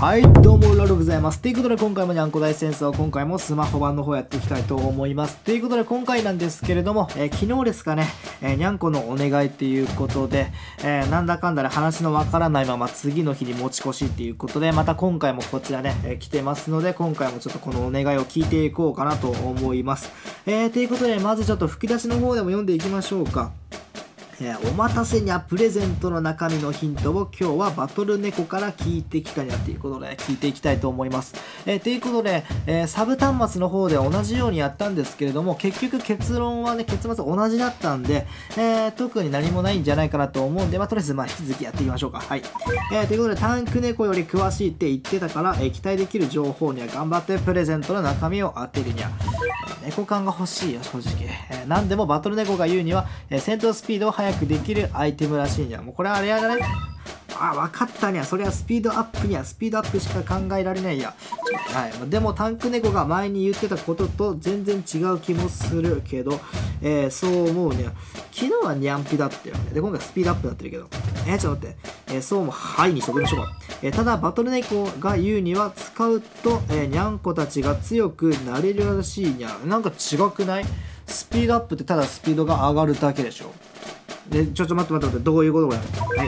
はい、どうも、ロロでございます。ということで、今回もにゃんこ大戦争、今回もスマホ版の方やっていきたいと思います。ということで、今回なんですけれども、昨日ですかね、にゃんこのお願いっていうことで、なんだかんだで話のわからないまま次の日に持ち越しっていうことで、また今回もこちらね、来てますので、今回もちょっとこのお願いを聞いていこうかなと思います。ということで、まずちょっと吹き出しの方でも読んでいきましょうか。お待たせにゃプレゼントの中身のヒントを今日はバトル猫から聞いてきたにゃということで聞いていきたいと思います。ということで、サブ端末の方で同じようにやったんですけれども、結局結末同じだったんで、特に何もないんじゃないかなと思うんで、とりあえず引き続きやっていきましょうか。はい。ということで、タンク猫より詳しいって言ってたから、期待できる情報には頑張ってプレゼントの中身を当てるにゃ。猫感が欲しいよ、正直。何でもバトル猫が言うには、戦闘スピードを速くできるアイテムらしいにゃ。もうこれはあれやだね。分かったにゃ。それはスピードアップにゃ。スピードアップしか考えられないや。はい。でもタンク猫が前に言ってたことと全然違う気もするけど、そう思うにゃ。昨日はニャンピだったよね。で、今回スピードアップになってるけど。ちょっと待って。そうも、はいにしときましょうか。ただ、バトル猫が言うには、使うと、ニャンコたちが強くなれるらしいにゃ。なんか違くない？スピードアップってただスピードが上がるだけでしょ。で、ちょっと待って、どういうことかな。はい。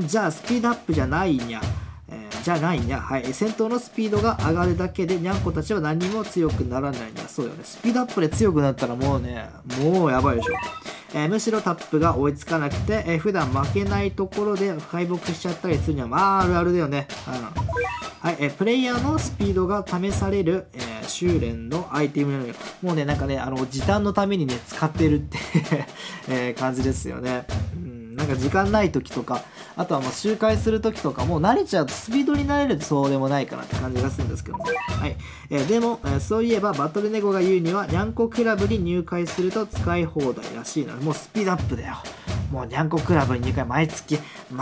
じゃあ、スピードアップじゃないにゃ。はい。戦闘のスピードが上がるだけで、ニャンコたちは何も強くならないにゃ。そうよね。スピードアップで強くなったらもうね、もうやばいでしょ。むしろタップが追いつかなくて、普段負けないところで敗北しちゃったりするには、あるあるだよね。はい。プレイヤーのスピードが試される、修練のアイテムなのよ。もうね、なんかね、時短のためにね、使ってるって感じですよね。なんか時間ない時とか、あとはもう周回する時とかもう慣れちゃうとスピードになれるとそうでもないかなって感じがするんですけども。はい。でも、そういえばバトルネコが言うには、ニャンコクラブに入会すると使い放題らしいので、もうスピードアップだよ。もうニャンコクラブに入会毎月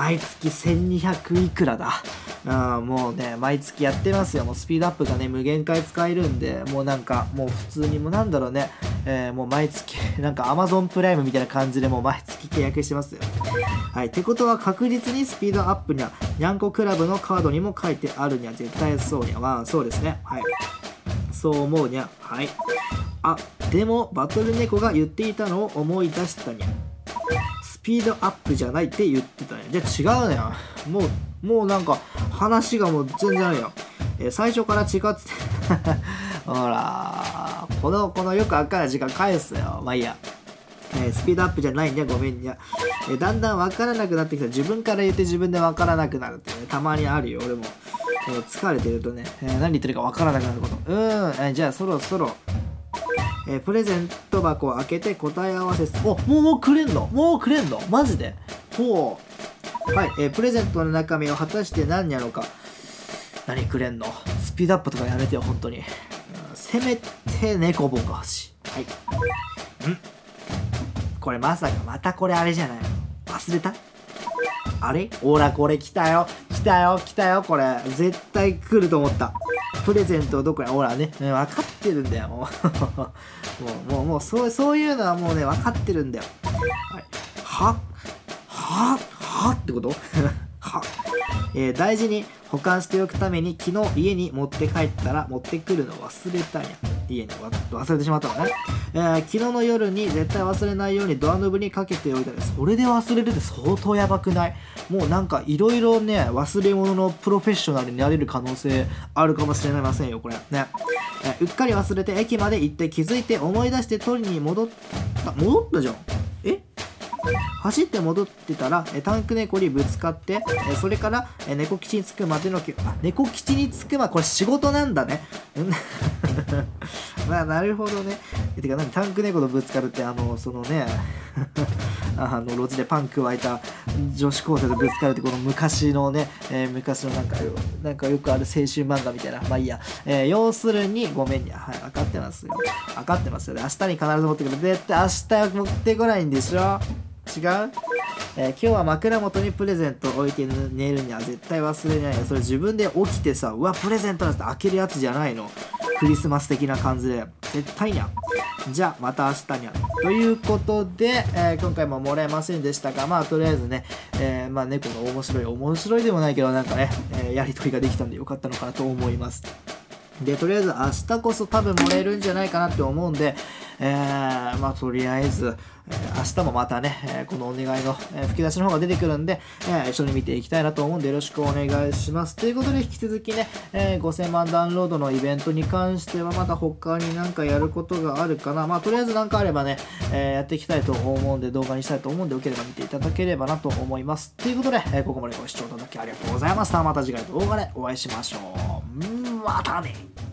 1200いくらだ。もうね、毎月やってますよ。もうスピードアップがね、無限回使えるんで、もうなんか、もう普通にもうなんだろうね、もう毎月、なんか Amazon プライムみたいな感じでもう毎月契約してますよ。はい。ってことは確実にスピードアップには、ニャンコクラブのカードにも書いてあるには絶対そうには。そうですね。はい。そう思うにゃ。はい。でも、バトルネコが言っていたのを思い出したにゃ。スピードアップじゃないって言ってたね。じゃあ違うねや。もうなんか、話がもう全然ないよ。最初から違っててほら、このよくわかんない時間返すよ。まあいいや。スピードアップじゃないんや、ごめんにゃ。だんだんわからなくなってきた。自分から言って自分でわからなくなるってね、たまにあるよ、俺も。疲れてるとね、何言ってるかわからなくなること。じゃあそろそろ、プレゼント箱を開けて答え合わせもうくれんのマジでほう。はい、プレゼントの中身は果たして何やろか。何くれんの？スピードアップとかやめてよ、本当に。せめて猫棒が欲しい。はい。これまさかまたこれあれじゃないの？忘れた？あれ？ほら、これ来たよ、これ。絶対来ると思った。プレゼントどこや？ほらね、分かってるんだよ、もう。もう、そういうのはもうね、分かってるんだよ。はい。はってこと大事に保管しておくために昨日家に持って帰ったら持ってくるの忘れたんや。家に忘れてしまったのね。昨日の夜に絶対忘れないようにドアノブにかけておいたです。それで忘れるって相当やばくない？もうなんかいろいろね、忘れ物のプロフェッショナルになれる可能性あるかもしれませんよ、これ。ね。うっかり忘れて駅まで行って気づいて思い出して取りに戻ったじゃん。走って戻ってたらタンク猫にぶつかって、それから猫吉に着くまでの猫吉に着くこれ仕事なんだね。まあなるほどね。てかタンク猫とぶつかるってそのね路地でパン加えた女子高生とぶつかるってこの昔のね、昔のなんかよくある青春漫画みたいな。まあいいや。要するにごめんにはい、分かってますよ。明日に必ず持ってくる。絶対明日は持ってこないんでしょ。違う？今日は枕元にプレゼント置いて寝るには絶対忘れないよ。それ自分で起きてさ、うわプレゼントだって開けるやつじゃないの。クリスマス的な感じで絶対にゃ。 じゃあまた明日にゃんということで、今回ももらえませんでしたが、まあとりあえずね、猫の面白いでもないけどなんかね、やりとりができたんでよかったのかなと思います。でとりあえず明日こそ多分もらえるんじゃないかなって思うんで、とりあえず、明日もまたね、このお願いの、吹き出しの方が出てくるんで、一緒に見ていきたいなと思うんでよろしくお願いします。ということで引き続きね、5000万ダウンロードのイベントに関してはまた他になんかやることがあるかな。とりあえずなんかあればね、やっていきたいと思うんで動画にしたいと思うんでよければ見ていただければなと思います。ということで、ここまでご視聴いただきありがとうございました。また次回の動画でお会いしましょう。またね。